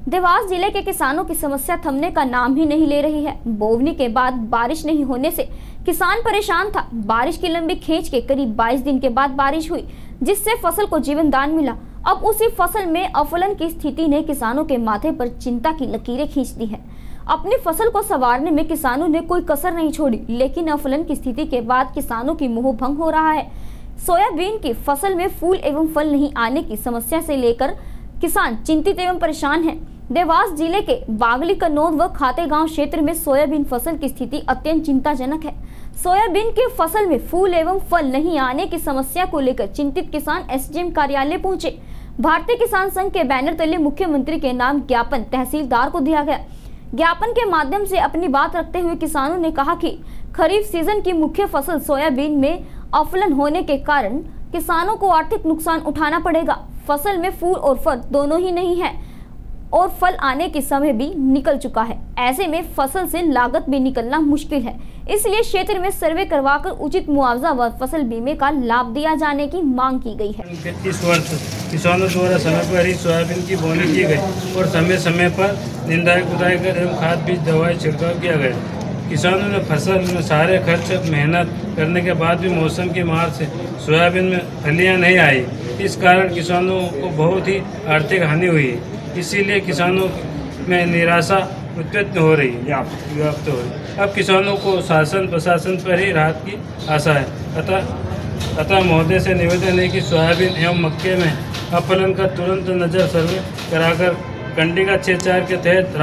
देवास जिले के किसानों की समस्या थमने का नाम ही नहीं ले रही है। बोवनी के बाद बारिश नहीं होने से किसान परेशान था। बारिश की लंबी खींच के करीब 22 दिन के बाद बारिश हुई, जिससे फसल को जीवन दान मिला। अब उसी फसल में अफलन की स्थिति ने किसानों के माथे पर चिंता की लकीरें खींच दी है। अपनी फसल को संवारने में किसानों ने कोई कसर नहीं छोड़ी, लेकिन अफलन की स्थिति के बाद किसानों की मोह भंग हो रहा है। सोयाबीन की फसल में फूल एवं फल नहीं आने की समस्या से लेकर किसान चिंतित एवं परेशान हैं। देवास जिले के बागली, कन्नौद व खातेगांव क्षेत्र में सोयाबीन फसल की स्थिति अत्यंत चिंताजनक है। सोयाबीन की फसल में फूल एवं फल नहीं आने की समस्या को लेकर चिंतित किसान एसडीएम कार्यालय पहुंचे। भारतीय किसान संघ के बैनर तले मुख्यमंत्री के नाम ज्ञापन तहसीलदार को दिया गया। ज्ञापन के माध्यम से अपनी बात रखते हुए किसानों ने कहा कि खरीफ सीजन की मुख्य फसल सोयाबीन में अफलन होने के कारण किसानों को आर्थिक नुकसान उठाना पड़ेगा। फसल में फूल और फल दोनों ही नहीं है और फल आने के समय भी निकल चुका है। ऐसे में फसल से लागत भी निकलना मुश्किल है। इसलिए क्षेत्र में सर्वे करवाकर उचित मुआवजा व फसल बीमे का लाभ दिया जाने की मांग की गई है। इस वर्ष किसानों द्वारा समय पर ही सोयाबीन की बोनी की गई और समय समय पर निंदाई कुदाई कर एवं खाद बीज दवाई छिड़काव किया गया। किसानों ने फसल में सारे खर्च मेहनत करने के बाद भी मौसम की मार से सोयाबीन में फलियां नहीं आई। इस कारण किसानों को बहुत ही आर्थिक हानि हुई है। इसीलिए किसानों में निराशा उत्पन्न हो रही है, व्याप्त हो रही है। अब किसानों को शासन प्रशासन पर ही राहत की आशा है। अतः महोदय से निवेदन है कि सोयाबीन एवं मक्के में अफलन का तुरंत नजर सर्वे कराकर कंडिका 6-4 के तहत।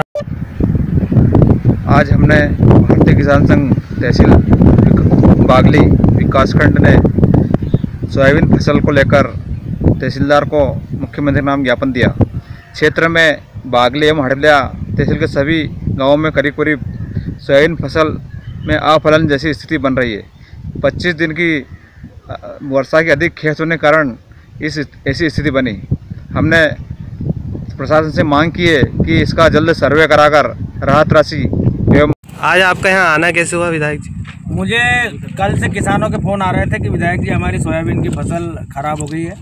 आज हमने भारतीय किसान संघ तहसील बागली विकासखंड ने सोयाबीन फसल को लेकर तहसीलदार को मुख्यमंत्री के नाम ज्ञापन दिया। क्षेत्र में बागली एवं हड़लिया तहसील के सभी गांवों में करीब सोयाबीन फसल में अफलन जैसी स्थिति बन रही है। 25 दिन की वर्षा की अधिक खेत होने के कारण ऐसी स्थिति बनी। हमने प्रशासन से मांग की है कि इसका जल्द सर्वे कराकर राहत राशि एवं। आज आपका यहाँ आना कैसे हुआ विधायक जी? मुझे कल से किसानों के फ़ोन आ रहे थे कि विधायक जी हमारी सोयाबीन की फसल ख़राब हो गई है।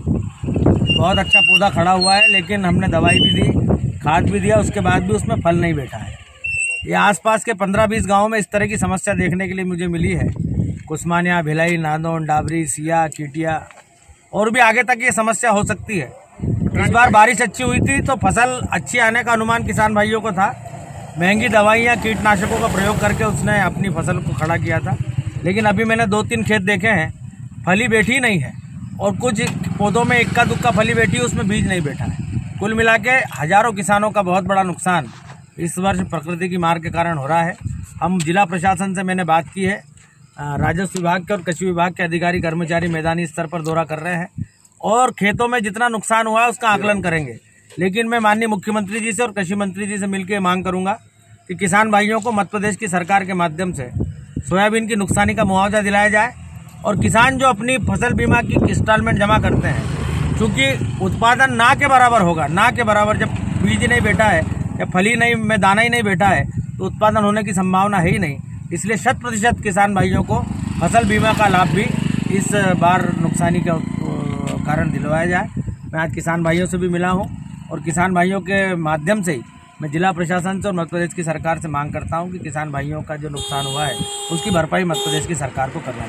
बहुत अच्छा पौधा खड़ा हुआ है, लेकिन हमने दवाई भी दी, खाद भी दिया, उसके बाद भी उसमें फल नहीं बैठा है। ये आसपास के 15-20 गाँव में इस तरह की समस्या देखने के लिए मुझे मिली है। कुस्मानिया, भिलाई, नादौन, डाबरी, सिया, चीटिया और भी आगे तक ये समस्या हो सकती है। इस बार बारिश अच्छी हुई थी तो फसल अच्छी आने का अनुमान किसान भाइयों को था। महंगी दवाइयाँ, कीटनाशकों का प्रयोग करके उसने अपनी फसल को खड़ा किया था, लेकिन अभी मैंने 2-3 खेत देखे हैं, फली बैठी नहीं है और कुछ पौधों में इक्का दुक्का फली बैठी है, उसमें बीज नहीं बैठा है। कुल मिला के हजारों किसानों का बहुत बड़ा नुकसान इस वर्ष प्रकृति की मार के कारण हो रहा है। हम जिला प्रशासन से मैंने बात की है, राजस्व विभाग के और कृषि विभाग के अधिकारी कर्मचारी मैदानी स्तर पर दौरा कर रहे हैं और खेतों में जितना नुकसान हुआ है उसका आकलन करेंगे। लेकिन मैं माननीय मुख्यमंत्री जी से और कृषि मंत्री जी से मिलकर मांग करूंगा कि किसान भाइयों को मध्य प्रदेश की सरकार के माध्यम से सोयाबीन की नुकसानी का मुआवजा दिलाया जाए और किसान जो अपनी फसल बीमा की इंस्टॉलमेंट जमा करते हैं, क्योंकि उत्पादन ना के बराबर होगा, ना के बराबर जब बीज नहीं बैठा है या फली नहीं में दाना ही नहीं बैठा है तो उत्पादन होने की संभावना है ही नहीं। इसलिए 100% किसान भाइयों को फसल बीमा का लाभ भी इस बार नुकसानी के कारण दिलवाया जाए। मैं आज किसान भाइयों से भी मिला हूँ और किसान भाइयों के माध्यम से ही मैं जिला प्रशासन से और मध्य प्रदेश की सरकार से मांग करता हूं कि किसान भाइयों का जो नुकसान हुआ है उसकी भरपाई मध्य प्रदेश की सरकार को करना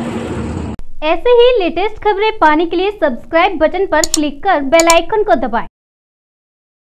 चाहिए। ऐसे ही लेटेस्ट खबरें पाने के लिए सब्सक्राइब बटन पर क्लिक कर बेल आइकन को दबाएं।